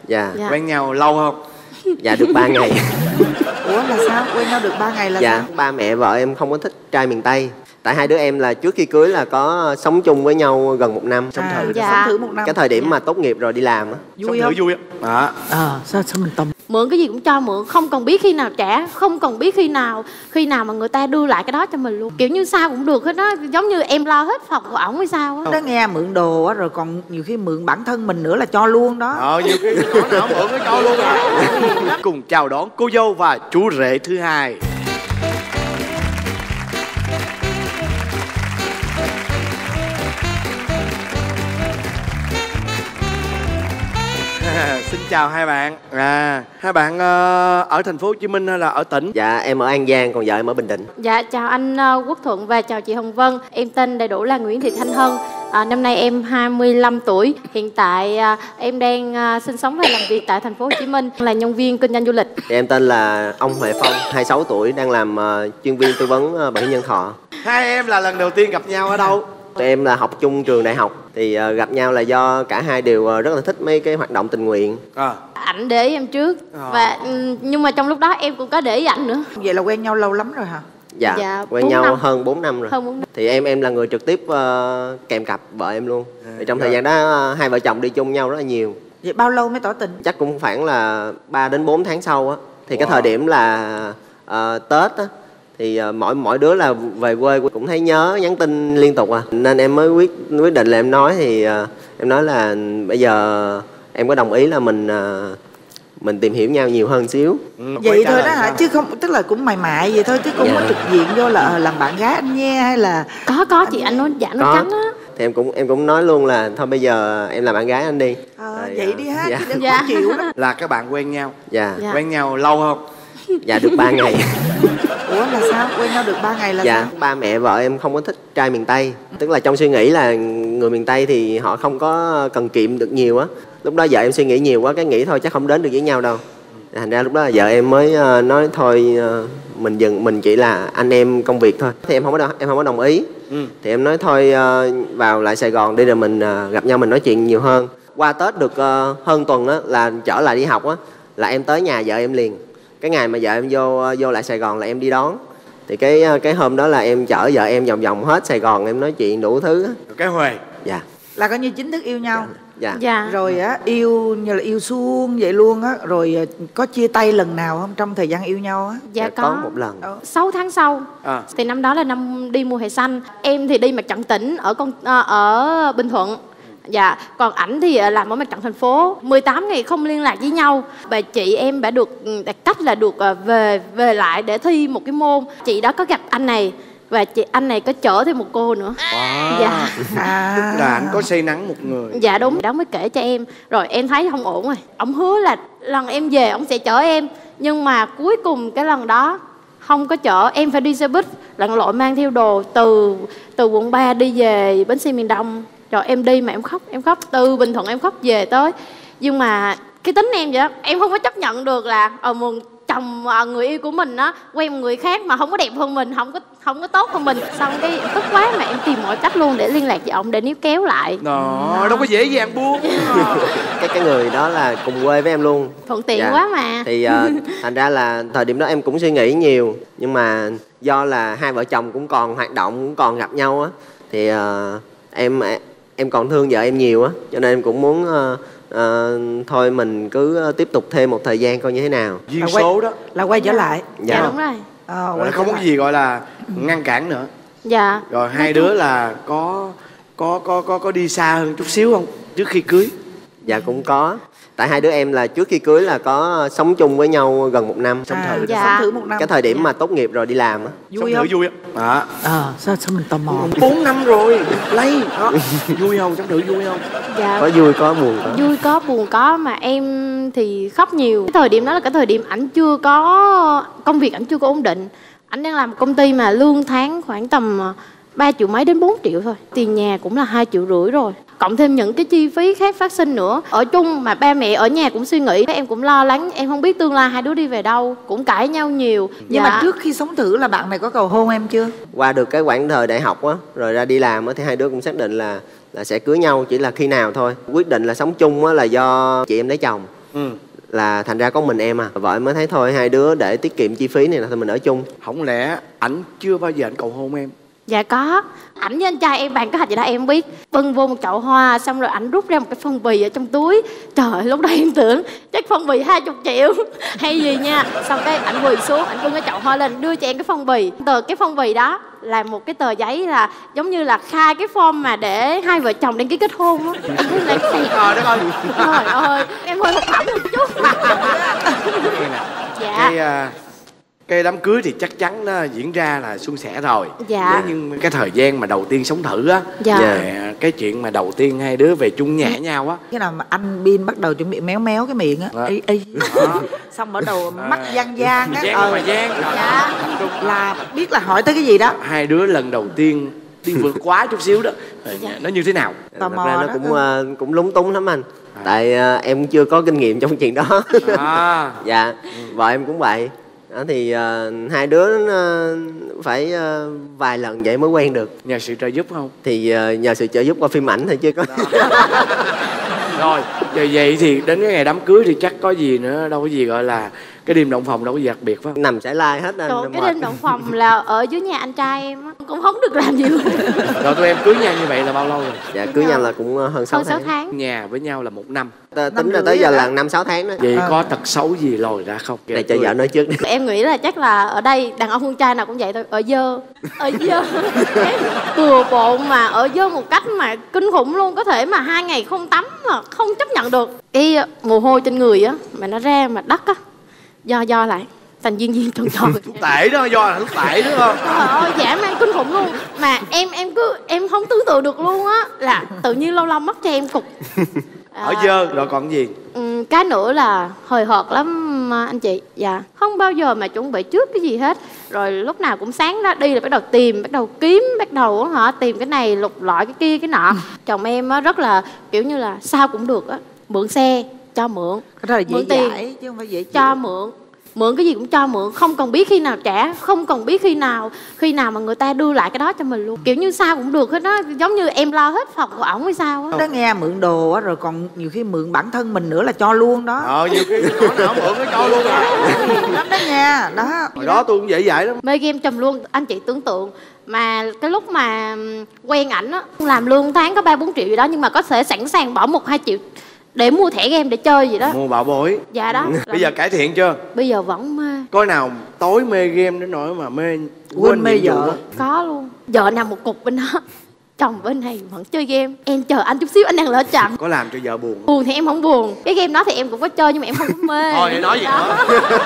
Dạ. Quen nhau lâu không? Dạ được 3 ngày. Ủa là sao? Quen nhau được 3 ngày là Dạ, sao? ba mẹ vợ em không có thích trai miền Tây. Tại hai đứa em là trước khi cưới là có sống chung với nhau gần 1 năm. Sống thử. Sống thử 1 năm. Cái thời điểm mà tốt nghiệp rồi đi làm á. Vui không? Vui á. Sao mình tâm. Mượn cái gì cũng cho mượn, không cần biết khi nào trả, không cần biết khi nào mà người ta đưa lại cái đó cho mình luôn. Kiểu như sao cũng được hết á, giống như em lo hết phòng của ổng hay sao á. Đó nghe mượn đồ á, rồi còn nhiều khi mượn bản thân mình nữa là cho luôn đó. Nhiều khi chỗ nào mượn nó cho luôn á. Cùng chào đón cô dâu và chú rể thứ hai. Xin chào hai bạn. Hai bạn ở thành phố Hồ Chí Minh hay là ở tỉnh? Dạ em ở An Giang, còn vợ em ở Bình Định. Dạ chào anh Quốc Thuận và chào chị Hồng Vân. Em tên đầy đủ là Nguyễn Thị Thanh Hân. Năm nay em 25 tuổi. Hiện tại em đang sinh sống và làm việc tại thành phố Hồ Chí Minh, là nhân viên kinh doanh du lịch. Em tên là ông Huệ Phong, 26 tuổi, đang làm chuyên viên tư vấn bảo hiểm nhân thọ. Hai em là lần đầu tiên gặp nhau ở đâu? Tụi em là học chung trường đại học. Thì gặp nhau là do cả hai đều rất là thích mấy cái hoạt động tình nguyện. Ảnh để ý em trước và nhưng mà trong lúc đó em cũng có để ý ảnh nữa. Vậy là quen nhau lâu lắm rồi hả? Dạ, quen nhau hơn 4 năm rồi. Hơn 4 năm. Thì em là người trực tiếp kèm cặp vợ em luôn. Thì trong thời gian đó hai vợ chồng đi chung nhau rất là nhiều. Vậy bao lâu mới tỏ tình? Chắc cũng khoảng là 3 đến 4 tháng sau á. Thì cái thời điểm là Tết á, thì mỗi đứa là về quê cũng thấy nhớ, nhắn tin liên tục nên em mới quyết định là em nói. Thì em nói là bây giờ em có đồng ý là mình tìm hiểu nhau nhiều hơn xíu. Vậy thôi đó hả? Chứ không, tức là cũng mày mại vậy thôi chứ không có trực diện vô là làm bạn gái anh nha hay là... Có chị, anh nói dạ nó trắng á. Thì em cũng nói luôn là thôi bây giờ em làm bạn gái anh đi. Vậy đi ha, dạ. chứ đừng có chịu đó. Là các bạn quen nhau? Dạ. Quen nhau lâu không? Dạ được 3 ngày. Ủa là sao? Quen nhau được 3 ngày là dạ, sao? ba mẹ vợ em không có thích trai miền Tây. Tức là trong suy nghĩ là người miền Tây thì họ không có cần kiệm được nhiều á. Lúc đó vợ em suy nghĩ nhiều quá, cái nghĩ thôi chắc không đến được với nhau đâu. Thành ra lúc đó là vợ em mới nói thôi mình chỉ là anh em công việc thôi. Thì em không có đồng ý. Thì em nói thôi vào lại Sài Gòn đi rồi mình gặp nhau mình nói chuyện nhiều hơn. Qua Tết được hơn tuần á là trở lại đi học á là em tới nhà vợ em liền. Cái ngày mà vợ em vô lại Sài Gòn là em đi đón. Thì cái hôm đó là em chở vợ em vòng vòng hết Sài Gòn, em nói chuyện đủ thứ á. Cái Huệ. Dạ. Là coi như chính thức yêu nhau. Dạ. Rồi á, yêu như là yêu suông vậy luôn á. Rồi có chia tay lần nào không trong thời gian yêu nhau á? Dạ có một lần. 6 tháng sau thì năm đó là năm đi mùa hè xanh. Em thì đi mặt trận tỉnh ở Bình Thuận. Dạ, còn ảnh thì làm ở mặt trận thành phố. 18 ngày không liên lạc với nhau. Và chị em đã được cách là được về lại để thi một cái môn. Chị đó có gặp anh này và anh này có chở thêm một cô nữa. Dạ. Tức là anh có say nắng một người. Dạ đúng, đó mới kể cho em. Rồi em thấy không ổn rồi. Ông hứa là lần em về ông sẽ chở em. Nhưng mà cuối cùng cái lần đó không có chở, em phải đi xe buýt lặn lội mang theo đồ từ quận 3 đi về bến xe miền Đông. Rồi em đi mà em khóc từ Bình Thuận em khóc về tới. Nhưng mà cái tính em vậy đó, em không có chấp nhận được là chồng người yêu của mình á quen một người khác mà không có đẹp hơn mình, không có tốt hơn mình. Xong cái tức quá mà em tìm mọi cách luôn để liên lạc với ông để níu kéo lại. Đó, đâu có dễ dàng buông. cái người đó là cùng quê với em luôn. Thuận tiện quá mà. Thì thành ra là thời điểm đó em cũng suy nghĩ nhiều. Nhưng mà do là hai vợ chồng cũng còn hoạt động, cũng còn gặp nhau á, thì em còn thương vợ em nhiều á, cho nên em cũng muốn thôi mình cứ tiếp tục thêm một thời gian coi như thế nào. Duyên số đó là quay trở lại. Dạ đúng rồi. Rồi không có gì gọi là ngăn cản nữa. Dạ. Rồi hai đứa là có đi xa hơn chút xíu không trước khi cưới? Dạ cũng có. Tại hai đứa em là trước khi cưới là có sống chung với nhau gần 1 năm. Sống thử. Sống thử 1 năm. Cái thời điểm mà tốt nghiệp rồi đi làm á. Vui không? Vui á. Sao mình tò mò. 4 năm rồi lấy đó. Vui không? Sống thử vui không? Dạ. Có vui có buồn có. Vui có buồn có, mà em thì khóc nhiều. Cái thời điểm đó là cái thời điểm ảnh chưa có công việc, ảnh chưa có ổn định. Ảnh đang làm một công ty mà lương tháng khoảng tầm 3 triệu mấy đến 4 triệu thôi. Tiền nhà cũng là 2,5 triệu rồi. Cộng thêm những cái chi phí khác phát sinh nữa. Ở chung mà ba mẹ ở nhà cũng suy nghĩ. Em cũng lo lắng, em không biết tương lai hai đứa đi về đâu. Cũng cãi nhau nhiều. Nhưng mà trước khi sống thử là bạn này có cầu hôn em chưa? Qua được cái quãng thời đại học á, rồi ra đi làm á, thì hai đứa cũng xác định là sẽ cưới nhau. Chỉ là khi nào thôi. Quyết định là sống chung á là do chị em lấy chồng. Là thành ra có mình em à. Vợ em mới thấy thôi hai đứa để tiết kiệm chi phí này là thôi mình ở chung. Không lẽ ảnh chưa bao giờ ảnh cầu hôn em? Dạ có. Ảnh với anh trai em bàn kế hoạch gì đó em không biết. Bưng vô một chậu hoa xong rồi ảnh rút ra một cái phong bì ở trong túi. Trời ơi, lúc đó em tưởng chắc phong bì 20 triệu hay gì nha. Xong cái ảnh quỳ xuống, ảnh bưng cái chậu hoa lên đưa cho em cái phong bì. Từ cái phong bì đó là một cái tờ giấy là giống như là khai cái form mà để hai vợ chồng đăng ký kết hôn á. Em thấy là cái gì? Trời đất ơi. Trời ơi, em hơi hụt hẫng một chút. Dạ. Cái đám cưới thì chắc chắn nó diễn ra là suôn sẻ rồi. Dạ. Nhưng cái thời gian mà đầu tiên sống thử á, Dạ. cái chuyện mà đầu tiên hai đứa về chung nhà nhau á. Cái nào mà anh Bin bắt đầu chuẩn bị méo méo cái miệng á, xong bắt đầu mắt gian gian á, Mà gian. dạ, là biết là hỏi tới cái gì đó. Hai đứa lần đầu tiên đi vượt quá chút xíu đó, nó như thế nào? Tò Thật mò ra đó. nó cũng lúng túng lắm anh. Tại em chưa có kinh nghiệm trong chuyện đó. Dạ, vợ em cũng vậy. Đó thì hai đứa phải vài lần vậy mới quen được. Nhờ sự trợ giúp không? Thì nhờ sự trợ giúp qua phim ảnh thôi chứ có. Rồi, vậy thì đến cái ngày đám cưới thì chắc có gì nữa, đâu có gì gọi là cái đêm động phòng đâu có gì đặc biệt phải không? Nằm sải lai hết anh. Trời, cái đêm động phòng là ở dưới nhà anh trai em á, cũng không được làm gì luôn. Rồi tụi em cưới nhau như vậy là bao lâu rồi? Dạ cưới nhau là cũng hơn 6 Hơn 6 tháng. tháng. Nhà với nhau là 1 năm. Tính ra tới giờ là 5-6 tháng đó. Vậy có tật xấu gì lòi ra không? Này cho vợ nói trước đi. Em nghĩ là chắc là ở đây đàn ông con trai nào cũng vậy thôi, ở dơ. Ở dơ. Bừa bộn mà ở dơ một cách mà kinh khủng luôn. Có thể mà 2 ngày không tắm mà không chấp nhận được. Cái mồ hôi trên người á mà nó ra mà đắt á, do lại thành viên tròn tròn. Thuốc tẩy đó, do là thuốc tẩy đúng không? Trời ơi, dã man kinh khủng luôn. Mà em không tưởng tượng được luôn á, là tự nhiên lâu lâu mất cho em cục. Ở dơ rồi còn gì? Cái nữa là hời hợt lắm anh chị. Dạ, không bao giờ mà chuẩn bị trước cái gì hết. Rồi lúc nào cũng sáng ra đi là bắt đầu tìm, bắt đầu kiếm, bắt đầu tìm cái này lục lọi cái kia cái nọ. Chồng em á rất là kiểu như là sao cũng được á, mượn xe cho mượn, Cái đó là dễ mượn tiền dãi chứ không phải dễ chịu. cho mượn cái gì cũng cho mượn, không cần biết khi nào trả, không cần biết khi nào mà người ta đưa lại cái đó cho mình luôn. Kiểu như sao cũng được hết đó, giống như em lo hết phòng của ổng hay sao á. Đó nghe mượn đồ á, rồi còn nhiều khi mượn bản thân mình nữa là cho luôn đó. Nhiều khi nhỏ nào mượn nó cho luôn rồi. Lắm đó nha, đó. Hồi đó tôi cũng dễ dãi lắm. Mê game trùm luôn, anh chị tưởng tượng. Mà cái lúc mà quen ảnh á, làm lương tháng có 3-4 triệu gì đó, nhưng mà có thể sẵn sàng bỏ 1-2 triệu để mua thẻ game để chơi gì đó. Mua bảo bối. Dạ đó. Bây giờ cải thiện chưa? Bây giờ vẫn mê. Coi nào tối mê game đến nỗi mà Quên mê nhiệm vụ vợ. á. Có luôn. Vợ nằm một cục bên đó, chồng bên này vẫn chơi game. Em chờ anh chút xíu, anh đang lỡ chậm. Có làm cho vợ buồn không? Buồn thì em không buồn. Cái game đó thì em cũng có chơi nhưng mà em không có mê. Thôi thì nói gì nữa.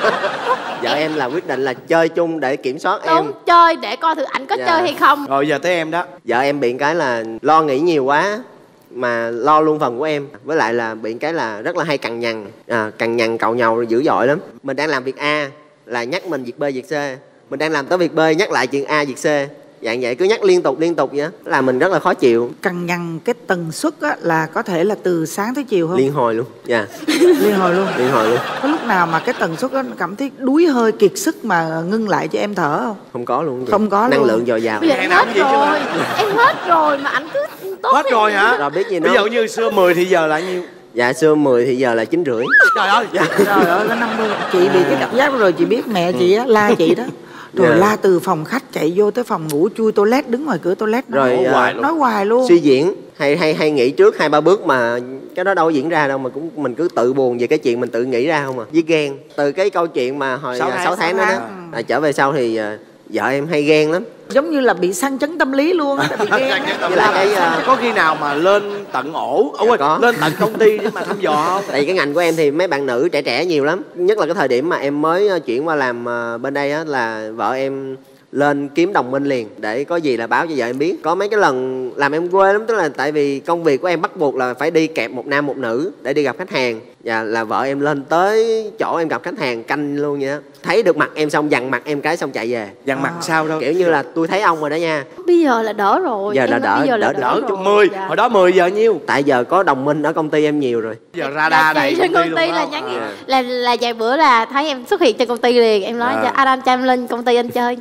Vợ em là quyết định là chơi chung để kiểm soát em. Đúng, chơi để coi thử ảnh có Dạ. chơi hay không. Rồi giờ tới em đó. Vợ em bị cái là lo nghĩ nhiều quá mà lo luôn phần của em. Với lại là bị cái là rất là hay cằn nhằn càu nhàu dữ dội lắm. Mình đang làm việc A là nhắc mình việc B việc C, mình đang làm tới việc B nhắc lại chuyện A việc C, dạng vậy cứ nhắc liên tục vậy á, làm mình rất là khó chịu. Cằn nhằn cái tần suất á, là có thể là từ sáng tới chiều không? Liên hồi luôn. Dạ. Liên hồi luôn. Liên hồi luôn. Có lúc nào mà cái tần suất đó cảm thấy đuối hơi kiệt sức mà ngưng lại cho em thở không? Không có luôn. Không có năng luôn. lượng dồi dào. Bây giờ em hết rồi. Em hết rồi mà ảnh cứ tốt. Hết rồi hả? Rồi biết gì Ví nữa. dụ như xưa 10 thì giờ là nhiêu? Dạ xưa 10 thì giờ là 9,5. Trời ơi. Trời ơi, có 50. Chị bị cái cảm giác đó rồi, chị biết mẹ chị á, la chị đó. Rồi Dạ. la từ phòng khách chạy vô tới phòng ngủ, chui toilet, đứng ngoài cửa toilet Rồi, nói hoài luôn. Suy diễn hay nghĩ trước 2-3 bước mà cái đó đâu có diễn ra đâu, mà mình cứ tự buồn về cái chuyện mình tự nghĩ ra không à, với ghen. Từ cái câu chuyện mà hồi 6 tháng đó đó, trở về sau thì vợ em hay ghen lắm. Giống như là bị sang chấn tâm lý luôn á, bị ghen á. Với lại cái có khi nào mà lên tận ổ, có. lên tận công ty để mà thăm dò không? tại vì cái ngành của em thì mấy bạn nữ trẻ nhiều lắm, nhất là cái thời điểm mà em mới chuyển qua làm bên đây á, là vợ em lên kiếm đồng minh liền để có gì là báo cho vợ em biết. Có mấy cái lần làm em quê lắm, tức là tại vì công việc của em bắt buộc là phải đi kẹp một nam một nữ để đi gặp khách hàng, và là vợ em lên tới chỗ em gặp khách hàng canh luôn vậy đó. Thấy được mặt em xong dằn mặt em cái xong chạy về. Dằn mặt sao đâu? Kiểu như là tôi thấy ông rồi đó nha. Bây giờ là đỡ rồi. Giờ là đỡ, Bây giờ là đỡ đỡ Chút rồi. 10, Dạ. hồi đó 10 giờ nhiêu? Tại giờ có đồng minh ở công ty em nhiều rồi. Giờ radar đầy trên công ty luôn là không? nhắn là vài bữa là thấy em xuất hiện trên công ty liền, em nói cho anh cho em lên công ty anh chơi một chút.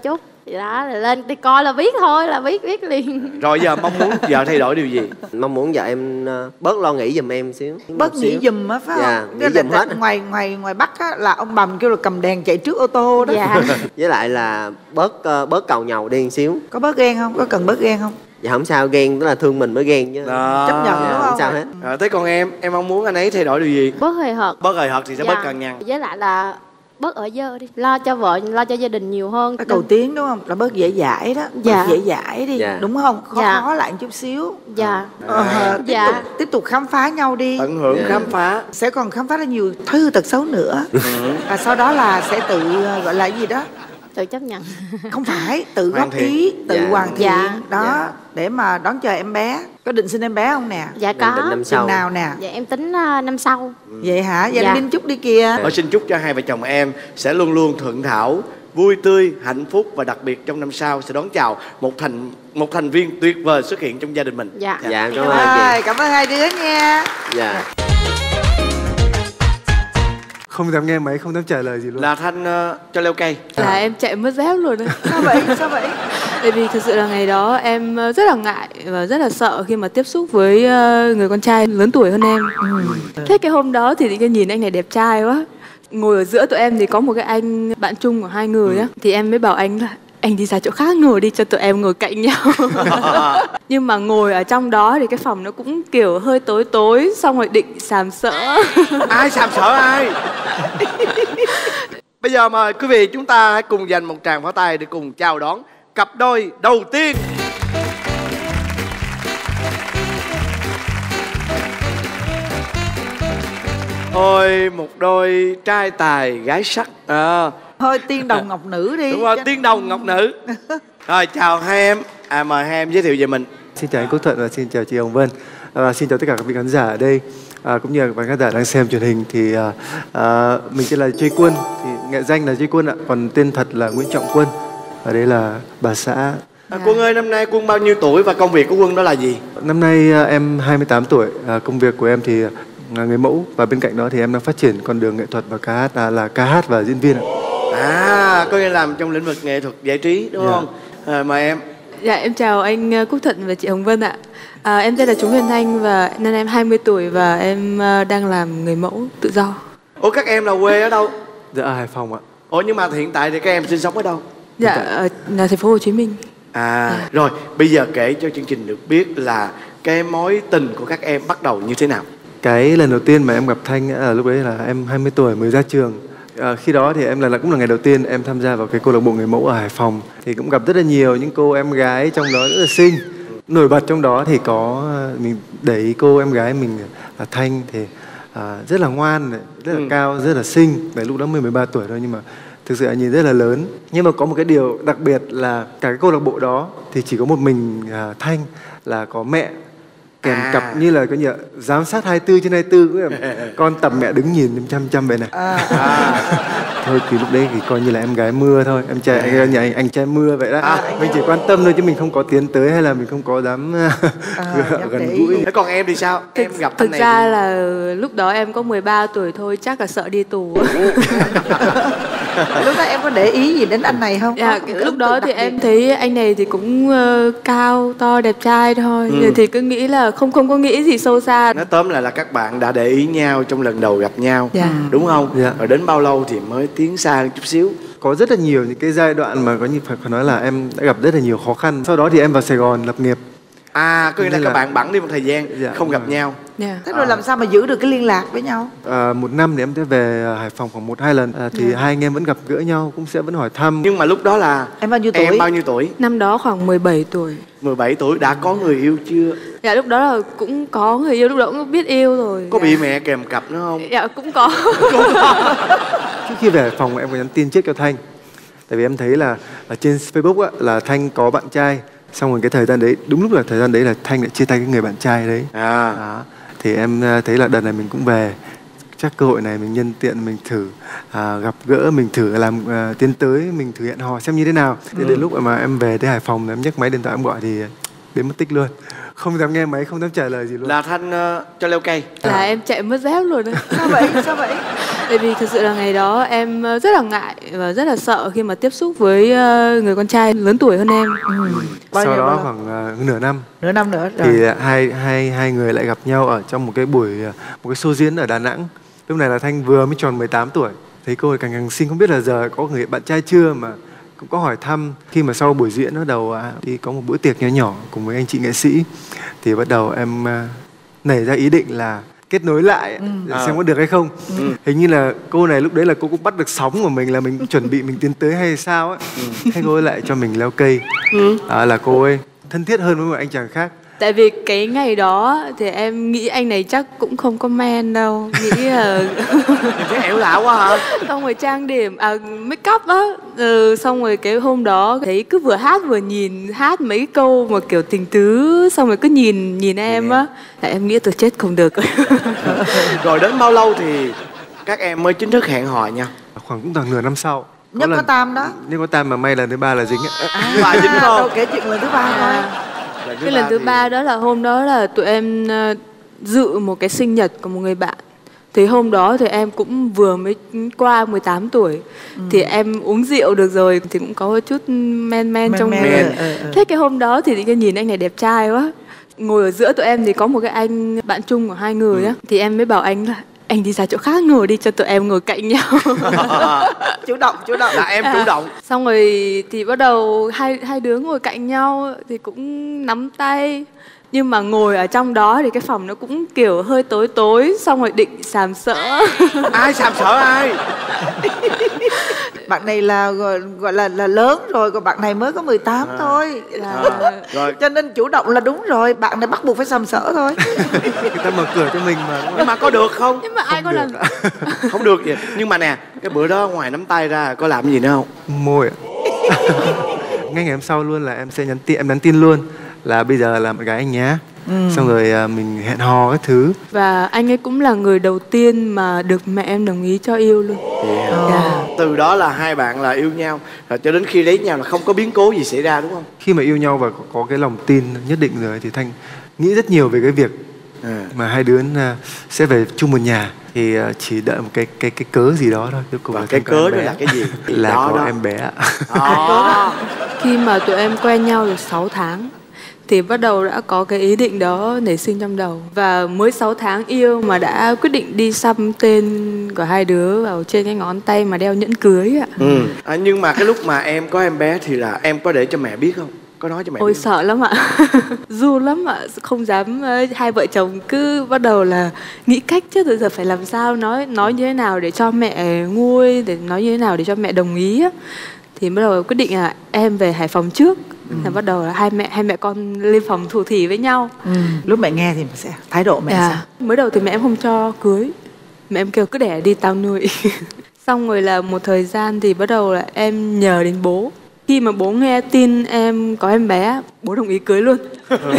Thì đó, là lên đi coi là biết thôi, là biết liền. Rồi giờ mong muốn vợ thay đổi điều gì? Mong muốn vợ em bớt lo nghĩ giùm em xíu. Bớt nghĩ giùm á, phải Dạ, không? nghĩ giùm hết. Ngoài Bắc á, là ông Bầm kêu là cầm đèn chạy trước ô tô đó. Dạ. Với lại là bớt cầu nhàu đi một xíu. Có bớt ghen không? Có cần bớt ghen không? Dạ không sao, ghen tức là thương mình mới ghen chứ. Đó. Chấp nhận đúng Không không? sao hết. Thế còn em mong muốn anh ấy thay đổi điều gì? Bớt hời hợt. Bớt hời hợt thì sẽ Dạ. bớt cằn nhằn. Với lại là bớt ở dơ đi, lo cho vợ, lo cho gia đình nhiều hơn. Cái cầu tiến đúng không? Là bớt dễ dãi đó. Dạ. Bớt dễ dãi đi, Dạ. đúng không? Dạ. Khó lại một chút xíu. Dạ. Dạ. Tiếp tục khám phá nhau đi. Tận hưởng khám phá. Sẽ còn khám phá ra nhiều thói hư tật xấu nữa. Sau đó là sẽ tự gọi là gì đó. Tự chấp nhận. Không phải, tự Hoàn góp thiện. ý, tự Dạ. hoàn thiện. Dạ. Đó, Dạ. để mà đón chờ em bé. Có định sinh em bé không nè? Dạ Định có. năm sau. Chừng nào nè? Dạ em tính năm sau. Vậy hả? Vậy Dạ. anh Minh chúc đi kìa. Xin chúc cho hai vợ chồng em sẽ luôn luôn thuận thảo, vui tươi, hạnh phúc và đặc biệt trong năm sau sẽ đón chào một thành viên tuyệt vời xuất hiện trong gia đình mình. Dạ. Dạ, cảm ơn chị. Rồi, cảm ơn hai đứa nha. Dạ. Không dám nghe máy, không dám trả lời gì luôn. Là Thanh cho leo cây. Là em chạy mất dép luôn đấy. Sao vậy? Sao vậy? Tại vì thực sự là ngày đó em rất là ngại và rất là sợ khi mà tiếp xúc với người con trai lớn tuổi hơn em. Thế cái hôm đó thì cái nhìn anh này đẹp trai quá. Ngồi ở giữa tụi em thì có một cái anh bạn chung của hai người á. Thì em mới bảo anh là anh đi ra chỗ khác ngồi đi cho tụi em ngồi cạnh nhau. Nhưng mà ngồi ở trong đó thì cái phòng nó cũng kiểu hơi tối tối. Xong rồi định sàm sỡ. Ai sàm sỡ ai? Bây giờ mời quý vị chúng ta hãy cùng dành một tràng pháo tay để cùng chào đón cặp đôi đầu tiên. Ôi, một đôi trai tài gái sắc. Thôi tiên đồng ngọc nữ đi. Đúng rồi, tiên đồng ngọc nữ. Rồi, chào hai em. Mời hai em giới thiệu về mình. Xin chào anh Quốc Thuận và xin chào chị Hồng Vân. Và xin chào tất cả các vị khán giả ở đây, cũng như các khán giả đang xem truyền hình. Thì mình tên là Chơi Quân, thì nghệ danh là Chơi Quân ạ, còn tên thật là Nguyễn Trọng Quân. Ở đây là bà xã. Quân ơi, năm nay Quân bao nhiêu tuổi và công việc của Quân đó là gì? Năm nay em 28 tuổi. Công việc của em thì là người mẫu, và bên cạnh đó thì em đang phát triển con đường nghệ thuật và ca hát, là ca hát và diễn viên ạ. Có nghĩa làm trong lĩnh vực nghệ thuật giải trí đúng không? Mời em. Dạ em chào anh Quốc Thuận và chị Hồng Vân ạ. Em tên là Trúng Huyền Thanh và năm nay em 20 tuổi và em đang làm người mẫu tự do. Ủa các em là quê ở đâu? Dạ ở Hải Phòng ạ. Ủa nhưng mà hiện tại thì các em sinh sống ở đâu? Dạ ở là thành phố Hồ Chí Minh. Rồi bây giờ kể cho chương trình được biết là cái mối tình của các em bắt đầu như thế nào? Cái lần đầu tiên mà em gặp Thanh ở lúc đấy là em 20 tuổi mới ra trường. Khi đó thì em cũng là ngày đầu tiên em tham gia vào cái câu lạc bộ người mẫu ở Hải Phòng. Thì cũng gặp rất là nhiều những cô em gái trong đó rất là xinh. Nổi bật trong đó thì có mình để ý cô em gái mình là Thanh, thì rất là ngoan, rất là cao, rất là xinh. Đấy, lúc đó 13 tuổi thôi nhưng mà thực sự là nhìn rất là lớn. Nhưng mà có một cái điều đặc biệt là cả cái câu lạc bộ đó thì chỉ có một mình Thanh là có mẹ kèm cặp, như là cái gì ạ, giám sát 24/24, con tầm mẹ đứng nhìn chăm vậy này. Thôi thì lúc đấy thì coi như là em gái mưa thôi, em trai anh trai mưa vậy đó. Mình chỉ quan tâm thôi chứ mình không có tiến tới hay là mình không có dám gần gũi. Thế còn em thì sao? Em gặp anh Thực này ra thì... là lúc đó em có 13 tuổi thôi, chắc là sợ đi tù. Lúc đó em có để ý gì đến anh này không? Dạ, lúc đó thì em thấy anh này thì cũng cao, to, đẹp trai thôi. Thì cứ nghĩ là không có nghĩ gì sâu xa. Nói tóm lại là các bạn đã để ý nhau trong lần đầu gặp nhau, Dạ. đúng không? Dạ. Rồi đến bao lâu thì mới tiến xa hơn chút xíu? Có rất là nhiều những cái giai đoạn mà có như phải nói là em đã gặp rất là nhiều khó khăn. Sau đó thì em vào Sài Gòn lập nghiệp. Có nghĩa là các bạn bẵng đi một thời gian Dạ, không gặp rồi. nhau. Dạ. Thế rồi làm sao mà giữ được cái liên lạc với nhau? Một năm thì em sẽ về Hải Phòng khoảng 1-2 lần. Thì hai anh em vẫn gặp gỡ nhau, cũng sẽ vẫn hỏi thăm. Nhưng mà lúc đó là Em bao nhiêu tuổi? em bao nhiêu tuổi? Năm đó khoảng 17 tuổi. 17 tuổi đã có người yêu chưa? Dạ lúc đó là cũng có người yêu, lúc đó cũng biết yêu rồi. Có bị mẹ kèm cặp nữa không? Dạ cũng có. Trước khi về Hải Phòng em có nhắn tin trước cho Thanh. Tại vì em thấy là ở trên Facebook á, là Thanh có bạn trai. Xong rồi cái thời gian đấy, đúng lúc là thời gian đấy là Thanh lại chia tay cái người bạn trai đấy. Đó. Thì em thấy là đợt này mình cũng về, chắc cơ hội này mình nhân tiện mình thử gặp gỡ, mình thử làm tiến tới, mình thử hẹn hò xem như thế nào. Thì đến lúc mà em về tới Hải Phòng em nhấc máy điện thoại em gọi thì đến mất tích luôn. Không dám nghe máy, không dám trả lời gì luôn. Là Thanh cho leo cây. Là em chạy mất dép luôn đấy. Sao vậy? Sao vậy? Tại vì thật sự là ngày đó em rất là ngại và rất là sợ khi mà tiếp xúc với người con trai lớn tuổi hơn em. Sau đó khoảng nửa năm nữa rồi. thì hai người lại gặp nhau ở trong một cái show diễn ở Đà Nẵng. Lúc này là Thanh vừa mới tròn 18 tuổi. Thấy cô ấy càng xinh, không biết là giờ có người bạn trai chưa, mà cũng có hỏi thăm. Khi mà sau buổi diễn bắt đầu đi có một bữa tiệc nhỏ nhỏ cùng với anh chị nghệ sĩ, thì bắt đầu em nảy ra ý định là kết nối lại để xem có được hay không. Hình như là cô này lúc đấy là cô cũng bắt được sóng của mình, là mình chuẩn bị mình tiến tới hay sao ấy. Thế cô ấy lại cho mình leo cây. Là cô ấy thân thiết hơn với một anh chàng khác. Tại vì cái ngày đó thì em nghĩ anh này chắc cũng không có men đâu. Nghĩ là Thấy ẻo lạ quá hả? xong rồi trang điểm, make up á. Xong rồi cái hôm đó thấy cứ vừa hát vừa nhìn, hát mấy câu mà kiểu tình tứ, xong rồi cứ nhìn em á. Tại em nghĩ tôi chết không được. Rồi đến bao lâu thì các em mới chính thức hẹn hò nhau? Khoảng cũng tầm nửa năm sau. Nhất có tam đó. Nhất có tam mà may lần thứ 3 là dính á. Bà dính không? Đâu kể chuyện lần thứ 3 thôi. Cái lần thứ 3 đó là hôm đó là tụi em dự một cái sinh nhật của một người bạn. Thì hôm đó thì em cũng vừa mới qua 18 tuổi. Thì em uống rượu được rồi thì cũng có chút men trong người. Thế cái hôm đó thì nhìn anh này đẹp trai quá. Ngồi ở giữa tụi em thì có một cái anh bạn chung của hai người á. Thì em mới bảo anh là anh đi ra chỗ khác ngồi đi cho tụi em ngồi cạnh nhau. Chủ động. Là em chủ động. Xong rồi thì bắt đầu hai đứa ngồi cạnh nhau thì cũng nắm tay. Nhưng mà ngồi ở trong đó thì cái phòng nó cũng kiểu hơi tối, xong rồi định sàm sỡ. Ai sàm sỡ ai? Bạn này là gọi là lớn rồi, còn bạn này mới có 18 thôi. Rồi. Cho nên chủ động là đúng rồi, bạn này bắt buộc phải sàm sỡ thôi. Người ta mở cửa cho mình mà. Nhưng mà có được không? Nhưng mà ai có làm Không được vậy. Nhưng mà nè, cái bữa đó ngoài nắm tay ra có làm gì nữa không? Môi ạ. Ngay ngày hôm sau luôn là em sẽ nhắn tin luôn là bây giờ là bạn gái anh nhé. Xong rồi mình hẹn hò các thứ. Và anh ấy cũng là người đầu tiên mà được mẹ em đồng ý cho yêu luôn. Từ đó là hai bạn là yêu nhau, rồi cho đến khi lấy nhau là không có biến cố gì xảy ra đúng không? Khi mà yêu nhau và có cái lòng tin nhất định rồi thì Thanh nghĩ rất nhiều về cái việc mà hai đứa sẽ về chung một nhà. Thì chỉ đợi một cái cớ gì đó thôi. Cuối cùng và cái cớ đó là cái gì? Là có em bé ạ. Khi mà tụi em quen nhau được 6 tháng thì bắt đầu đã có cái ý định đó nảy sinh trong đầu. Và mới 6 tháng yêu mà đã quyết định đi xăm tên của hai đứa vào trên cái ngón tay mà đeo nhẫn cưới ạ. Nhưng mà cái lúc mà em có em bé thì là em có để cho mẹ biết không? Có nói cho mẹ Ôi biết sợ lắm ạ. Ru lắm ạ. Không dám. Hai vợ chồng cứ bắt đầu là nghĩ cách chứ bây giờ phải làm sao, nói như thế nào để cho mẹ nguôi, để nói như thế nào để cho mẹ đồng ý á. Thì bắt đầu quyết định là em về Hải Phòng trước. Là bắt đầu là hai mẹ con lên phòng thủ thỉ với nhau. Lúc mẹ nghe thì sẽ thái độ mẹ sao? Mới đầu thì mẹ em không cho cưới. Mẹ em kêu cứ đẻ đi tao nuôi. Xong rồi là một thời gian thì bắt đầu là em nhờ đến bố. Khi mà bố nghe tin em có em bé, bố đồng ý cưới luôn.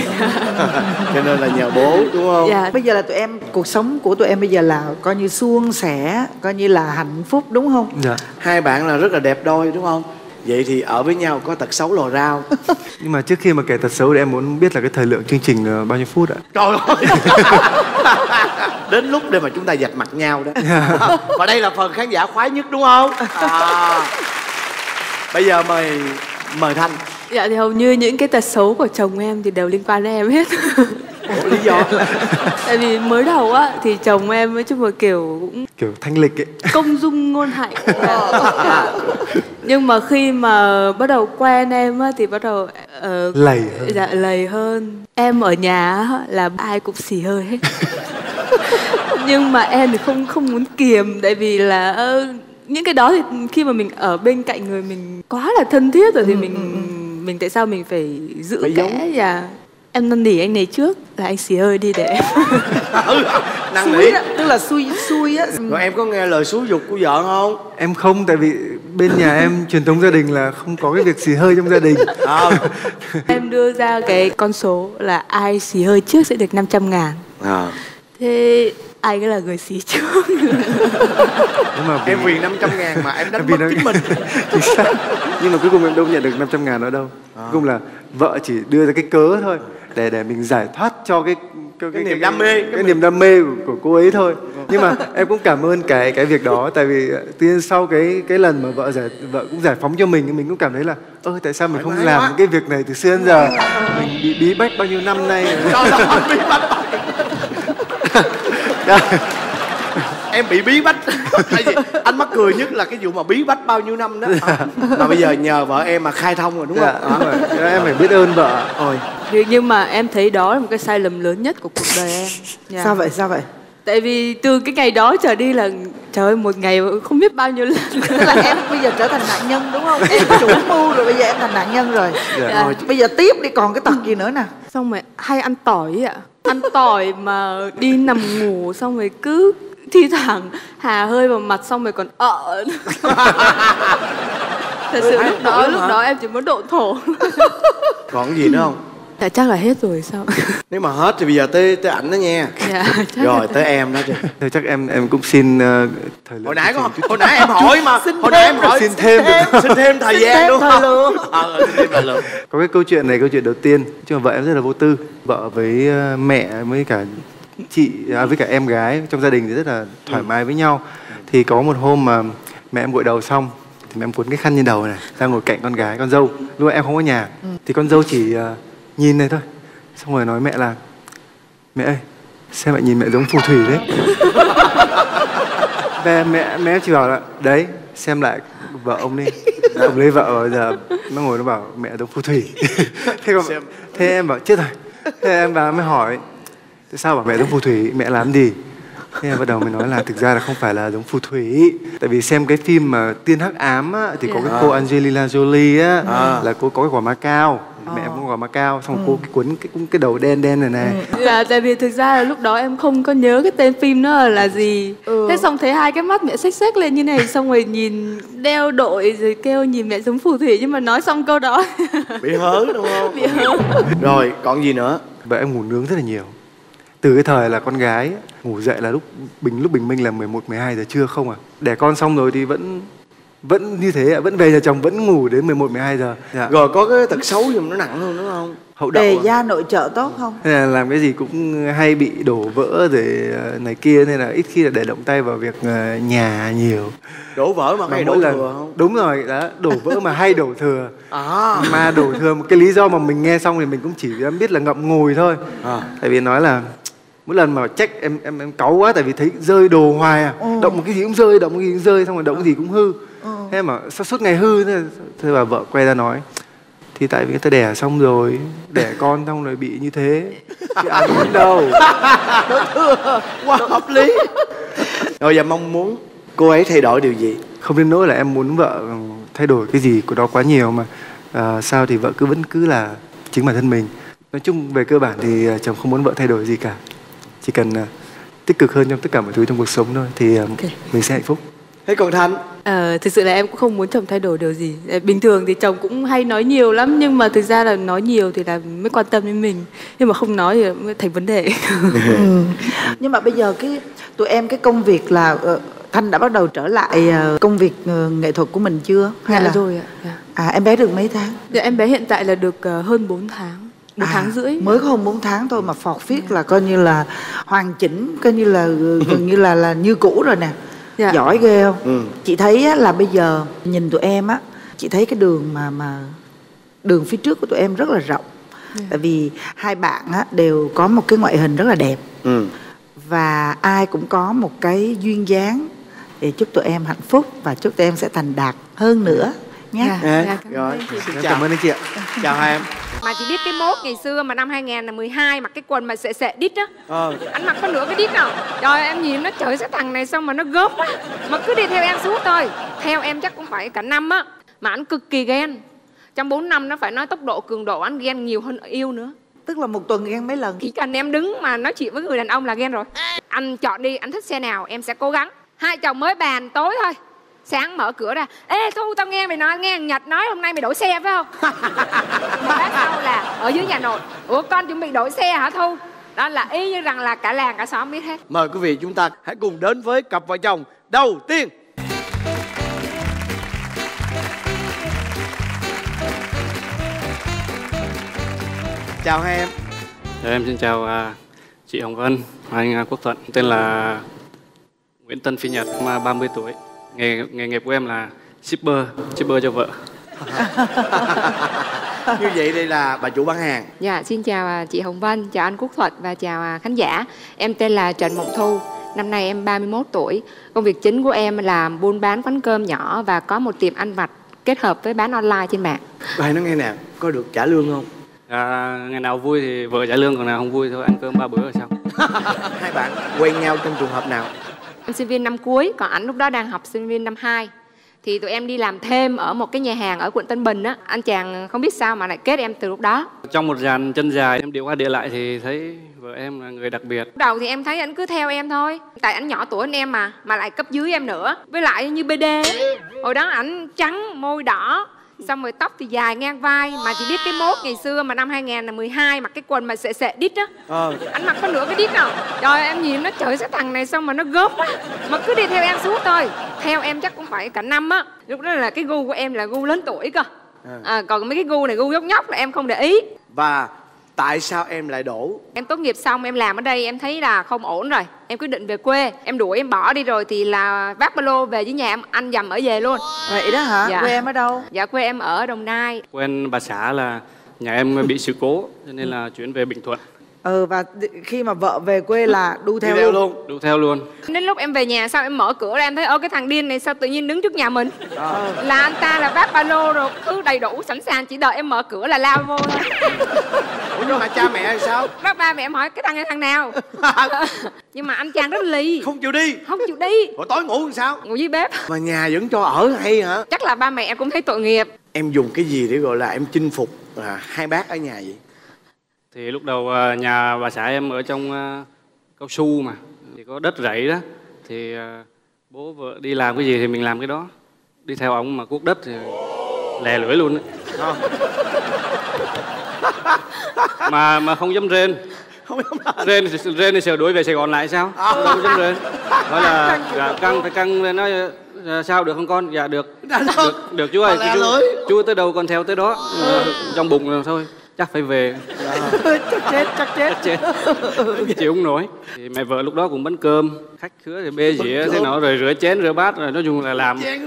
Cho nên là nhờ bố đúng không? Dạ. Bây giờ là cuộc sống của tụi em bây giờ là coi như suôn sẻ, coi như là hạnh phúc đúng không? Dạ. Hai bạn là rất là đẹp đôi đúng không? Vậy thì ở với nhau có tật xấu lò rau. Nhưng mà trước khi mà kể tật xấu thì em muốn biết là cái thời lượng chương trình bao nhiêu phút ạ? Trời ơi. Đến lúc để mà chúng ta vạch mặt nhau đó. Và đây là phần khán giả khoái nhất đúng không? Bây giờ mời Thanh. Dạ thì hầu như những cái tật xấu của chồng em thì đều liên quan đến em hết. Lý do? Tại vì mới đầu á thì chồng em nói chung là kiểu thanh lịch ấy, công dung ngôn hạnh. Nhưng mà khi mà bắt đầu quen em á thì bắt đầu lầy hơn. Dạ lầy hơn. Em ở nhà á, là ai cũng xì hơi hết. Nhưng mà em thì không muốn kiềm. Tại vì là những cái đó thì khi mà mình ở bên cạnh người mình quá là thân thiết rồi thì mình tại sao mình phải giữ kẽ. Và em năn nỉ anh này trước là anh xì hơi đi để em. Năn nỉ tức là xui á. Rồi em có nghe lời xúi giục của vợ không? Em không, tại vì bên nhà em truyền thống gia đình là không có cái việc xì hơi trong gia đình. Em đưa ra cái con số là ai xì hơi trước sẽ được 500.000. Thế ai cái là người xì trước. Nhưng mà em vì 500.000 mà em đánh mất chính mình. Nhưng mà cuối cùng em đâu nhận được 500.000 đó đâu. Cuối cùng là vợ chỉ đưa ra cái cớ thôi để mình giải thoát cho cái niềm đam mê, cái niềm đam mê của cô ấy thôi. Nhưng mà em cũng cảm ơn cái việc đó, tại vì tự nhiên sau cái lần mà vợ cũng giải phóng cho mình cũng cảm thấy là tại sao mình không làm cái việc này từ xưa đến giờ, mình bị bí bách bao nhiêu năm nay. Bí bách. Em bị bí bách. Tại vì anh mắc cười nhất là cái vụ mà bí bách bao nhiêu năm đó. Mà bây giờ nhờ vợ em mà khai thông rồi đúng không? Đúng rồi. Em phải biết ơn vợ. Nhưng mà em thấy đó là một cái sai lầm lớn nhất của cuộc đời em. Sao vậy? Tại vì từ cái ngày đó trở đi là trời ơi, một ngày không biết bao nhiêu lần. Là em bây giờ trở thành nạn nhân đúng không? Em chủ mưu rồi, bây giờ em thành nạn nhân rồi. Bây giờ tiếp đi, còn cái tật gì nữa nè? Xong rồi hay ăn tỏi ấy ạ. Ăn tỏi mà đi nằm ngủ xong rồi cứ thi thoảng hà hơi vào mặt xong rồi còn Thật sự lúc đó em chỉ muốn độ thổ. Còn gì nữa không? Dạ chắc là hết rồi sao? Nếu mà hết thì bây giờ tới ảnh đó nha. Dạ, rồi tới em đó. Thôi chắc em cũng xin thời lượng. Hồi nãy em hỏi mà. Hồi nãy em hỏi xin thêm thời gian đúng không? Xin thêm thời lượng. Có cái câu chuyện này, câu chuyện đầu tiên, chứ mà vợ em rất là vô tư. Vợ với mẹ với cả chị với cả em gái trong gia đình thì rất là thoải mái với nhau. Thì có một hôm mà mẹ em gội đầu xong thì mẹ em cuốn cái khăn trên đầu này ra ngồi cạnh con gái, con dâu. Lúc em không có nhà thì con dâu chỉ nhìn này thôi, xong rồi nói mẹ là: mẹ ơi, xem mẹ nhìn mẹ giống phù thủy đấy. Và mẹ em chỉ bảo là đấy, xem lại vợ ông đi. Ông lấy vợ bây giờ nó ngồi nó bảo mẹ giống phù thủy. Thế em bảo chết rồi. Thế em vào mới hỏi tại sao bảo mẹ giống phù thủy, mẹ làm gì? Thế bắt đầu mới nói là thực ra là không phải là giống phù thủy. Tại vì xem cái phim mà Tiên Hắc Ám á, thì có cái cô Angelina Jolie á, là cô có cái quả má cao. Mẹ em cũng quả má cao, xong cô cuốn cái đầu đen này này. Dạ, tại vì thực ra là lúc đó em không có nhớ cái tên phim nó là gì. Thế xong thấy hai cái mắt mẹ xếch lên như này, xong rồi nhìn đeo đội rồi kêu nhìn mẹ giống phù thủy, nhưng mà nói xong câu đó bị hớ đúng không? Bị hớ. Rồi còn gì nữa? Vợ em ngủ nướng rất là nhiều. Từ cái thời là con gái ngủ dậy là lúc bình minh là 11-12 giờ trưa không à. Đẻ con xong rồi thì vẫn như thế ạ, vẫn về nhà chồng vẫn ngủ đến 11-12 giờ. Dạ. Rồi có cái tật xấu gì mà nó nặng hơn đúng không? Hậu đậu. Đề gia nội trợ tốt không? Nên là làm cái gì cũng hay bị đổ vỡ rồi này kia, nên là ít khi là để động tay vào việc nhà nhiều. Đổ vỡ mà hay đổ thừa không? Đúng rồi, đó, đổ vỡ mà hay đổ thừa. Mà đổ thừa một cái lý do mà mình nghe xong thì mình cũng chỉ biết là ngậm ngùi thôi. Tại vì nói là mỗi lần mà trách em cáu quá, tại vì thấy rơi đồ hoài à. Động một cái gì cũng rơi, động một cái gì cũng rơi, xong rồi động cái gì cũng hư. Thế mà sao suốt ngày hư thế bà vợ quay ra nói thì tại vì ta đẻ xong rồi, đẻ con xong rồi bị như thế chứ ăn đến đâu. Quá hợp lý. Rồi giờ mong muốn cô ấy thay đổi điều gì? Không đến nỗi là em muốn vợ thay đổi cái gì của đó quá nhiều, mà sao thì vợ vẫn cứ là chính bản thân mình. Nói chung về cơ bản thì chồng không muốn vợ thay đổi gì cả, chỉ cần tích cực hơn trong tất cả mọi thứ trong cuộc sống thôi thì mình sẽ hạnh phúc. Thế còn Thanh? Thực sự là em cũng không muốn chồng thay đổi điều gì. Bình thường thì chồng cũng hay nói nhiều lắm, nhưng mà thực ra là nói nhiều thì là mới quan tâm đến mình, nhưng mà không nói thì mới thành vấn đề. Nhưng mà bây giờ tụi em cái công việc là Thanh đã bắt đầu trở lại công việc nghệ thuật của mình chưa? Hay là rồi ạ. Em bé được mấy tháng? Dạ, em bé hiện tại là được hơn 4 tháng. 1 tháng rưỡi. Mới có hơn 4 tháng thôi mà phọt phiết là coi như là hoàn chỉnh, coi như là gần như là như cũ rồi nè. Dạ. Giỏi ghê không? Chị thấy là bây giờ nhìn tụi em á, chị thấy cái đường mà đường phía trước của tụi em rất là rộng. Tại vì hai bạn á đều có một cái ngoại hình rất là đẹp. Và ai cũng có một cái duyên dáng để chúc tụi em hạnh phúc và chúc tụi em sẽ thành đạt hơn nữa nhé. Rồi, cảm ơn anh chị ạ. Chào hai em. Mà chị biết cái mốt ngày xưa mà năm 2012 mặc cái quần mà sệ đít á, anh mặc có nửa cái đít nào. Trời em nhìn nó trời cái thằng này sao mà nó gớm quá, mà cứ đi theo em suốt thôi. Theo em chắc cũng phải cả năm á. Mà anh cực kỳ ghen. Trong 4 năm nó phải nói tốc độ cường độ anh ghen nhiều hơn yêu nữa. Tức là một tuần ghen mấy lần? Chỉ cần em đứng mà nói chuyện với người đàn ông là ghen rồi. Anh chọn đi, anh thích xe nào em sẽ cố gắng. Hai chồng mới bàn tối thôi, sáng mở cửa ra: ê Thu, tao nghe mày nói, nghe thằng Nhật nói hôm nay mày đổi xe phải không? Một lát sau là ở dưới nhà nội: ủa con chuẩn bị đổi xe hả Thu? Đó là y như rằng là cả làng cả xóm biết hết. Mời quý vị chúng ta hãy cùng đến với cặp vợ chồng đầu tiên. Chào hai em. Em xin chào Chị Hồng Vân, anh Quốc Thuận. Tên là Nguyễn Tân Phi Nhật, 30 tuổi. Nghề nghiệp của em là shipper cho vợ. Như vậy đây là bà chủ bán hàng. Dạ, xin chào chị Hồng Vân, chào anh Quốc Thuận và chào khán giả. Em tên là Trần Mộng Thu, năm nay em 31 tuổi. Công việc chính của em là buôn bán quán cơm nhỏ và có một tiệm ăn vặt kết hợp với bán online trên mạng. Bài nói nghe nè, có được trả lương không? Ngày nào vui thì vợ trả lương, còn nào không vui thôi ăn cơm 3 bữa rồi xong. Hai bạn quen nhau trong trường hợp nào? Em sinh viên năm cuối, còn ảnh lúc đó đang học sinh viên năm 2. Thì tụi em đi làm thêm ở một cái nhà hàng ở quận Tân Bình á. Anh chàng không biết sao mà lại kết em từ lúc đó. Trong một dàn chân dài em đi qua địa lại thì thấy vợ em là người đặc biệt. Lúc đầu thì em thấy anh cứ theo em thôi, tại anh nhỏ tuổi hơn em mà lại cấp dưới em nữa. Với lại như BD. Hồi đó ảnh trắng, môi đỏ, xong rồi tóc thì dài ngang vai. Mà chỉ biết cái mốt ngày xưa mà năm 2012 mặc cái quần mà sệ đít á. Anh mặc có nửa cái đít nào. Trời em nhìn nó, trời cái thằng này xong mà nó gớm quá. Mà cứ đi theo em suốt thôi. Theo em chắc cũng phải cả năm á. Lúc đó là cái gu của em là gu lớn tuổi cơ. Còn mấy cái gu này gu nhóc nhóc là em không để ý. Và tại sao em lại đổ? Em tốt nghiệp xong em làm ở đây em thấy là không ổn rồi. Em quyết định về quê. Em đuổi em bỏ đi rồi thì là vác ba lô về với nhà em ăn dầm ở về luôn. Vậy đó hả? Dạ. Quê em ở đâu? Dạ quê em ở Đồng Nai. Quen bà xã là nhà em bị sự cố cho nên là chuyển về Bình Thuận. Và khi mà vợ về quê là đu theo luôn. Đu theo luôn. Đến lúc em về nhà sau em mở cửa ra em thấy cái thằng điên này sao tự nhiên đứng trước nhà mình. Là anh ta là vác ba lô rồi cứ đầy đủ sẵn sàng, chỉ đợi em mở cửa là lao vô thôi. Ủa nhưng mà cha mẹ thì sao? Bác ba mẹ em hỏi cái thằng này thằng nào. Nhưng mà anh chàng rất lì. Không chịu đi. Không chịu đi. Rồi tối ngủ làm sao? Ngủ dưới bếp. Mà nhà vẫn cho ở hay hả? Chắc là ba mẹ em cũng thấy tội nghiệp. Em dùng cái gì để gọi là em chinh phục hai bác ở nhà vậy? Thì lúc đầu nhà bà xã em ở trong cao su mà thì có đất rẫy đó, thì bố vợ đi làm cái gì thì mình làm cái đó, đi theo ông mà cuốc đất thì lè lưỡi luôn đấy. mà không dám rên. Rên thì sợ đuổi về Sài Gòn lại sao? Không dám rên. Nói là phải căng lên, nói sao được không con? Dạ được. Được chú ơi, chú tới đâu con theo tới đó. Trong bụng rồi thôi. Chắc phải về. Chắc chết. Chịu không nổi. Thì mẹ vợ lúc đó cũng bánh cơm, khách khứa thì bê dĩa thế nào rồi rửa chén rửa bát, rồi nói chung là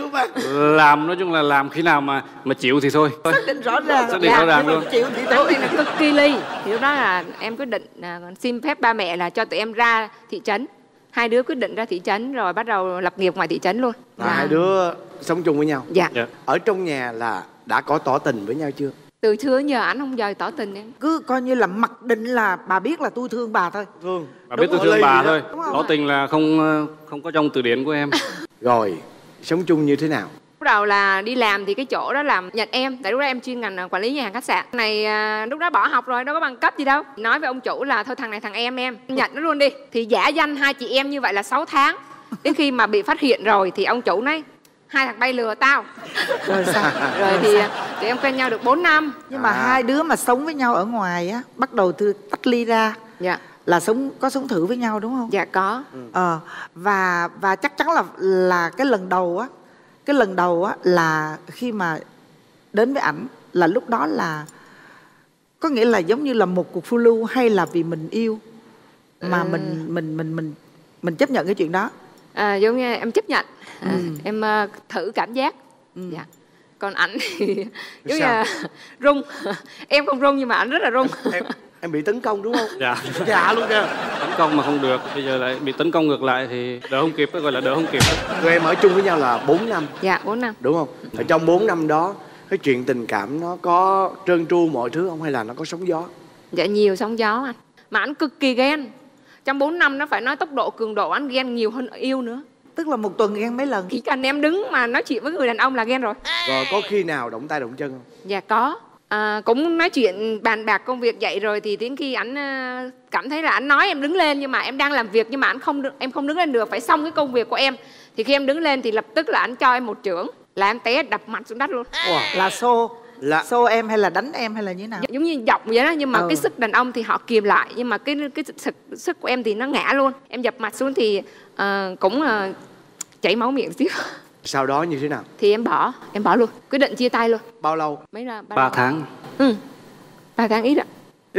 làm khi nào mà chịu thì thôi. Xác định rõ ràng luôn. Chịu thì Đối thôi. là cực kỳ ly. Thì lúc đó là em quyết định xin phép ba mẹ là cho tụi em ra thị trấn. Hai đứa quyết định ra thị trấn rồi bắt đầu lập nghiệp ngoài thị trấn luôn. Hai đứa sống chung với nhau. Dạ. Ở trong nhà là đã có tỏ tình với nhau chưa? Từ xưa giờ ảnh không giờ tỏ tình em. Cứ coi như là mặc định là bà biết là tôi thương bà thôi. Thương. Bà biết tôi thương bà thôi. Tỏ tình là không có trong từ điển của em. Rồi, sống chung như thế nào? Lúc đầu là đi làm thì cái chỗ đó làm nhận em. Tại lúc đó em chuyên ngành quản lý nhà hàng khách sạn. Này lúc đó bỏ học rồi, đâu có bằng cấp gì đâu. Nói với ông chủ là thôi thằng này thằng em nhận nó luôn đi. Thì giả danh hai chị em như vậy là 6 tháng. Đến khi mà bị phát hiện rồi thì ông chủ nói hai thằng bay lừa tao. Rồi sao? Rồi thì tụi em quen nhau được 4 năm. Nhưng mà hai đứa mà sống với nhau ở ngoài á, bắt đầu từ tách ly ra. Dạ. Là có sống thử với nhau đúng không? Dạ có. Và chắc chắn là cái lần đầu á là khi mà đến với ảnh là lúc đó là có nghĩa là giống như là một cuộc phiêu lưu, hay là vì mình yêu mà mình chấp nhận cái chuyện đó? Giống như em chấp nhận. Em thử cảm giác. Dạ. Còn ảnh thì giống như là rung. Em không rung nhưng mà ảnh rất là rung. Em bị tấn công đúng không? Dạ. Dạ luôn kìa. Tấn công mà không được, bây giờ lại bị tấn công ngược lại thì đỡ không kịp, gọi là đỡ không kịp. Tụi em ở chung với nhau là 4 năm. Dạ 4 năm. Đúng không? Ở trong 4 năm đó cái chuyện tình cảm nó có trơn tru mọi thứ không, hay là nó có sóng gió? Dạ nhiều sóng gió anh. Mà ảnh cực kỳ ghen. Trong 4 năm nó phải nói tốc độ cường độ anh ghen nhiều hơn yêu nữa. Tức là một tuần ghen mấy lần? Chỉ cần em đứng mà nói chuyện với người đàn ông là ghen rồi. Rồi có khi nào động tay động chân không? Dạ có. Cũng nói chuyện bàn bạc công việc vậy rồi thì đến khi ảnh cảm thấy là ảnh nói em đứng lên, nhưng mà em đang làm việc nhưng mà em không đứng lên được, phải xong cái công việc của em. Thì khi em đứng lên thì lập tức là ảnh cho em một chưởng là em té đập mặt xuống đất luôn. Là xô em hay là đánh em hay là như thế nào? Giống như giọng vậy đó, nhưng mà cái sức đàn ông thì họ kìm lại, nhưng mà cái sức của em thì nó ngã luôn. Em dập mặt xuống thì cũng chảy máu miệng xíu. Sau đó như thế nào? Thì em bỏ luôn, quyết định chia tay luôn. Bao lâu? 3 tháng. 3 tháng ít ạ. Ít rồi.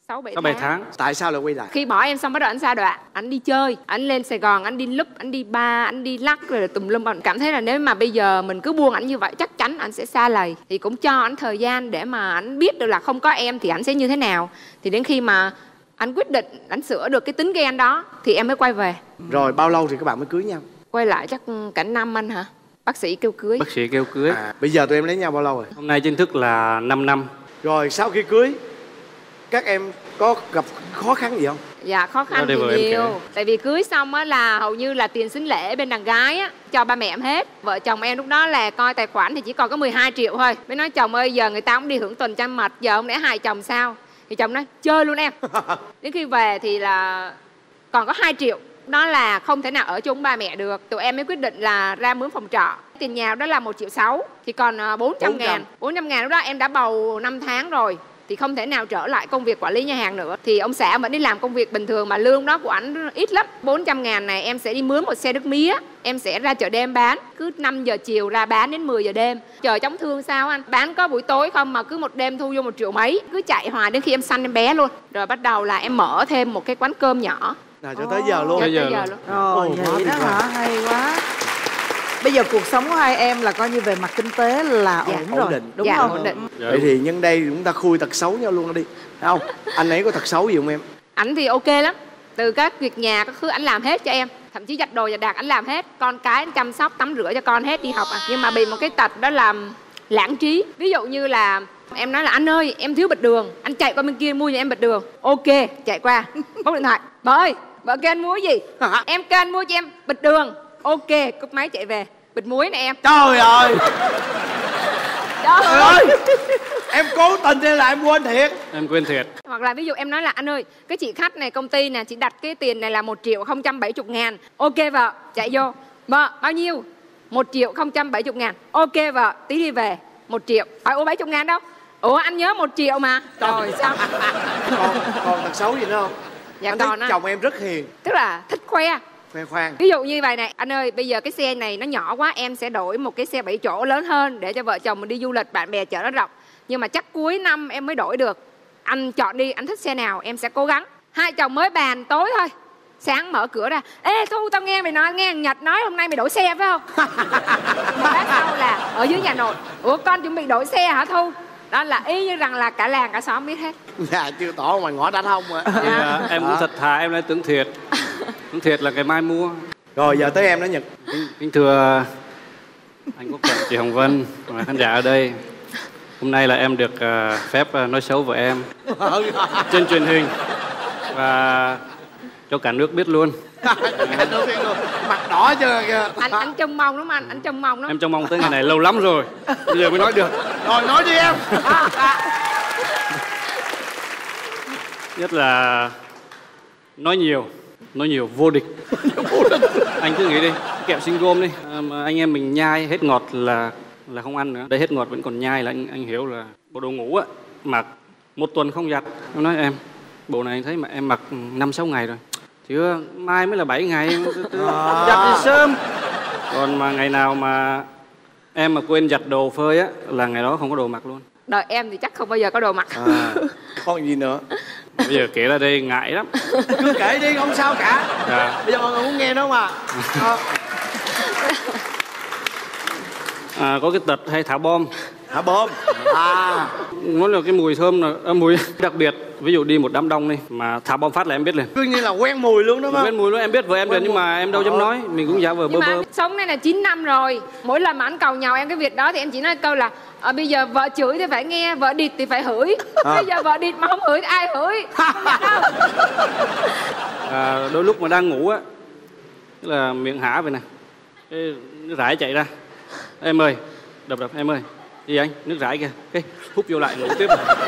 6-7 tháng. Tại sao lại quay lại? Khi bỏ em xong bắt đầu anh sa đọa, anh đi chơi, anh lên Sài Gòn, anh đi club, anh đi bar, anh đi lắc rồi tùm lum. Anh cảm thấy là nếu mà bây giờ mình cứ buông anh như vậy chắc chắn anh sẽ xa lầy. Thì cũng cho anh thời gian để mà anh biết được là không có em thì anh sẽ như thế nào. Thì đến khi mà anh quyết định anh sửa được cái tính ghen đó thì em mới quay về. Rồi bao lâu thì các bạn mới cưới nhau? Quay lại chắc cả năm anh hả? Bác sĩ kêu cưới. Bác sĩ kêu cưới. Bây giờ tụi em lấy nhau bao lâu rồi? Hôm nay chính thức là 5 năm. Rồi sau khi cưới các em có gặp khó khăn gì không? Dạ khó khăn thì nhiều. Tại vì cưới xong á là hầu như là tiền sính lễ bên đàn gái á cho ba mẹ em hết. Vợ chồng em lúc đó là coi tài khoản thì chỉ còn có 12 triệu thôi. Mới nói chồng ơi giờ người ta cũng đi hưởng tuần trăng mật, giờ không lẽ hai chồng sao? Thì chồng nói chơi luôn em. Đến khi về thì là còn có 2 triệu. Đó là không thể nào ở chung ba mẹ được. Tụi em mới quyết định là ra mướn phòng trọ. Tiền nhà đó là 1,6 triệu. Thì còn 400 ngàn. 400 ngàn lúc đó em đã bầu 5 tháng rồi. Thì không thể nào trở lại công việc quản lý nhà hàng nữa. Thì ông xã vẫn đi làm công việc bình thường mà lương đó của ảnh ít lắm. 400 ngàn này em sẽ đi mướn một xe nước mía. Em sẽ ra chợ đêm bán. Cứ 5 giờ chiều ra bán đến 10 giờ đêm. Chờ chóng thương sao anh? Bán có buổi tối không mà cứ một đêm thu vô 1 triệu mấy. Cứ chạy hoài đến khi em sanh em bé luôn. Rồi bắt đầu là em mở thêm một cái quán cơm nhỏ. Cho tới giờ luôn. Tới giờ luôn. Rồi vậy đó hả? Hay quá. Bây giờ cuộc sống của hai em là coi như về mặt kinh tế là ổn rồi, đúng không? Ổn định. Vậy thì nhân đây chúng ta khui tật xấu nhau luôn đi. Thấy không? Anh ấy có tật xấu gì không em? Ảnh thì ok lắm. Từ các việc nhà các thứ ảnh làm hết cho em. Thậm chí giặt đồ giặt đạc ảnh làm hết. Con cái anh chăm sóc tắm rửa cho con hết đi học à. Nhưng mà bị một cái tật đó là lãng trí. Ví dụ như là em nói là anh ơi em thiếu bịch đường, anh chạy qua bên kia mua cho em bịch đường. Ok, chạy qua bấm điện thoại. Bà ơi, vợ kêu anh mua cái gì? Em kêu anh mua cho em bịch đường. Ok, cúp máy chạy về. Bịch muối nè em. Trời ơi. Trời ơi. Em cố tình hay là em quên thiệt? Em quên thiệt. Hoặc là ví dụ em nói là anh ơi, cái chị khách này công ty nè, chị đặt cái tiền này là 1.070.000. Ok vợ, chạy vô. Vợ, bao nhiêu? 1.070.000. Ok vợ, tí đi về. 1 triệu. Hỏi ủa 70 ngàn đâu? Ủa anh nhớ 1 triệu mà. Rồi sao? Còn tật xấu gì nữa không? Dạ anh còn thấy chồng em rất hiền. Tức là thích khoe. Khoe khoang. Ví dụ như vậy này, anh ơi bây giờ cái xe này nó nhỏ quá, em sẽ đổi một cái xe 7 chỗ lớn hơn để cho vợ chồng mình đi du lịch, bạn bè chở nó rộng. Nhưng mà chắc cuối năm em mới đổi được. Anh chọn đi, anh thích xe nào em sẽ cố gắng. Hai chồng mới bàn tối thôi, sáng mở cửa ra, ê Thu tao nghe mày nói, nghe thằng Nhật nói hôm nay mày đổi xe phải không? Một lát sau là ở dưới nhà nội, ủa con chuẩn bị đổi xe hả Thu? Đó là y như rằng là cả làng cả xóm biết hết. Dạ chưa tỏ ngoài ngõ đã thông rồi. Em cũng thật thà, em lại tưởng thiệt. Tưởng thiệt là ngày mai mua. Rồi giờ tới em đó Nhật. Kính thưa anh Quốc Thuận, chị Hồng Vân và khán giả ở đây. Hôm nay là em được phép nói xấu vợ em trên truyền hình và cho cả nước biết luôn. Cả nước biết luôn. Mặt đỏ chưa kìa. Anh trông mong lắm anh trông mong lắm. Em trông mong tới ngày này lâu lắm rồi. Bây giờ mới nói được. Rồi nói đi em. Nhất là nói nhiều vô địch. Anh cứ nghĩ đi, kẹo sinh gôm đi, anh em mình nhai hết ngọt là không ăn nữa. Đây hết ngọt vẫn còn nhai là anh hiểu là bộ đồ ngủ á, mặc 1 tuần không giặt. Em nói em, bộ này anh thấy mà em mặc 5-6 ngày rồi. Chưa, mai mới là 7 ngày, giặt đi sớm. Còn mà ngày nào mà em mà quên giặt đồ phơi á là ngày đó không có đồ mặc luôn. Đời em thì chắc không bao giờ có đồ mặc. Còn gì nữa? Bây giờ kể ra đây ngại lắm. Cứ kể đi không sao cả. Bây giờ mọi người muốn nghe đó mà. Có cái tật hay thả bom. Thả bom. Nó là cái mùi thơm là mùi đặc biệt. Ví dụ đi một đám đông đi mà thả bom phát là em biết liền. Cứ như là quen mùi luôn đó mà. Quen mùi luôn, em biết vợ em rồi nhưng mà em đâu dám nói, mình cũng giả vờ bơ bơ. Sống này là 9 năm rồi, mỗi lần mà anh cầu nhàu em cái việc đó thì em chỉ nói câu là bây giờ vợ chửi thì phải nghe, vợ địt thì phải hửi. Bây giờ vợ địt mà không hửi thì ai hửi? Đôi lúc mà đang ngủ á, tức là miệng hả vậy này, cái nước rải chạy ra, em ơi, đập em ơi, gì anh, nước rải kìa, cái hút vô lại ngủ tiếp.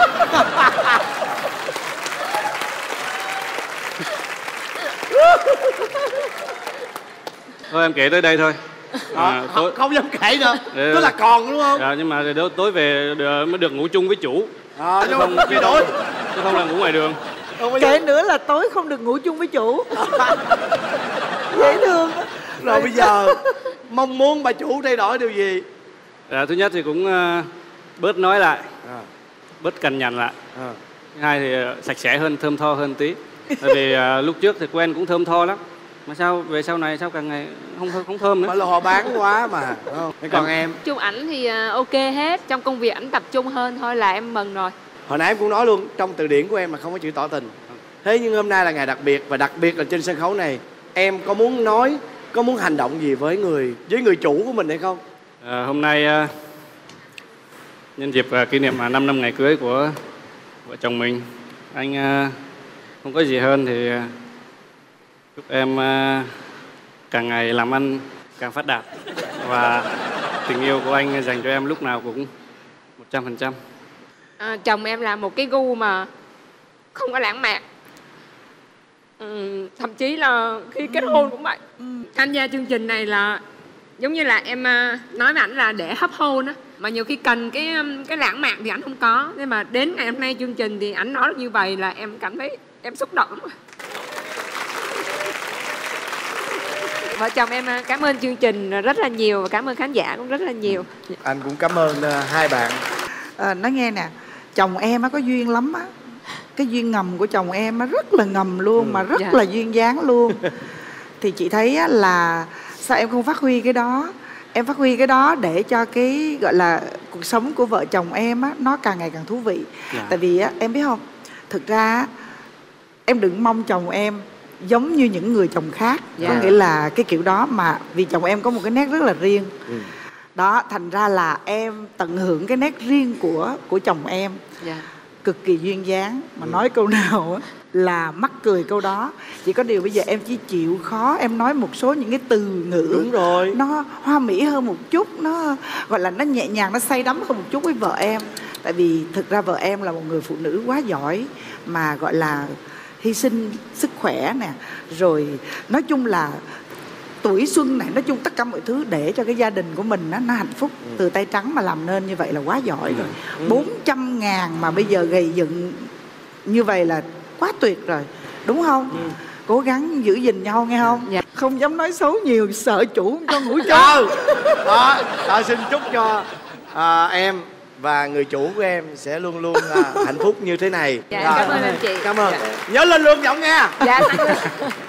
Thôi em kể tới đây thôi. Không dám kể nữa. Tức là còn đúng không? Nhưng mà tối về mới được ngủ chung với chủ. Nhưng mà bị đổi. Chứ không là ngủ ngoài đường. Kể nữa là tối không được ngủ chung với chủ. Dễ thương. Rồi bây giờ mong muốn bà chủ thay đổi điều gì? Thứ nhất thì cũng bớt nói lại, bớt cằn nhằn lại. Thứ hai thì sạch sẽ hơn, thơm tho hơn tí. Tại vì lúc trước thì quen cũng thơm tho lắm, mà sao về sau này sao càng ngày không thơm nữa. Mà là họ bán quá mà, đúng không? Còn em? Chung ảnh thì ok hết, trong công việc ảnh tập trung hơn thôi là em mừng rồi. Hồi nãy em cũng nói luôn, trong từ điển của em là không có chữ tỏ tình. Thế nhưng hôm nay là ngày đặc biệt, và đặc biệt là trên sân khấu này em có muốn nói, có muốn hành động gì với người chủ của mình hay không? Hôm nay nhân dịp kỷ niệm 5 năm ngày cưới của vợ chồng mình, anh không có gì hơn thì chúc em càng ngày làm ăn càng phát đạt, và tình yêu của anh dành cho em lúc nào cũng 100%. Chồng em là một cái gu mà không có lãng mạn, thậm chí là khi kết hôn cũng vậy. Tham gia chương trình này là giống như là em nói với ảnh là để hấp hôn á, mà nhiều khi cần cái lãng mạn thì ảnh không có, nhưng mà đến ngày hôm nay chương trình thì ảnh nói được như vậy là em cảm thấy em xúc động lắm. Vợ chồng em cảm ơn chương trình rất là nhiều, và cảm ơn khán giả cũng rất là nhiều. Anh cũng cảm ơn hai bạn. Nói nghe nè, chồng em á có duyên lắm á. Cái duyên ngầm của chồng em á rất là ngầm luôn, mà rất là duyên dáng luôn. Thì chị thấy á là sao em không phát huy cái đó? Em phát huy cái đó để cho cái gọi là cuộc sống của vợ chồng em á nó càng ngày càng thú vị. Tại vì á em biết không, thực ra á, em đừng mong chồng em giống như những người chồng khác. Có nghĩa là cái kiểu đó, mà vì chồng em có một cái nét rất là riêng. Đó, thành ra là em tận hưởng cái nét riêng của chồng em. Cực kỳ duyên dáng, mà nói câu nào á là mắc cười câu đó. Chỉ có điều bây giờ em chỉ chịu khó em nói một số những cái từ ngữ, đúng rồi, nó hoa mỹ hơn một chút, nó gọi là nó nhẹ nhàng, nó say đắm hơn một chút với vợ em. Tại vì thực ra vợ em là một người phụ nữ quá giỏi, mà gọi là hy sinh sức khỏe nè, rồi nói chung là tuổi xuân này, nói chung tất cả mọi thứ để cho cái gia đình của mình nó hạnh phúc. Từ tay trắng mà làm nên như vậy là quá giỏi rồi. 400.000 mà bây giờ gầy dựng như vậy là quá tuyệt rồi, đúng không? Cố gắng giữ gìn nhau nghe không? Không dám nói xấu nhiều, sợ chủ không cho ngủ chung. Đó, xin chúc cho em và người chủ của em sẽ luôn luôn hạnh phúc như thế này. Cảm ơn anh chị. Cảm ơn. Nhớ lên luôn giọng nghe.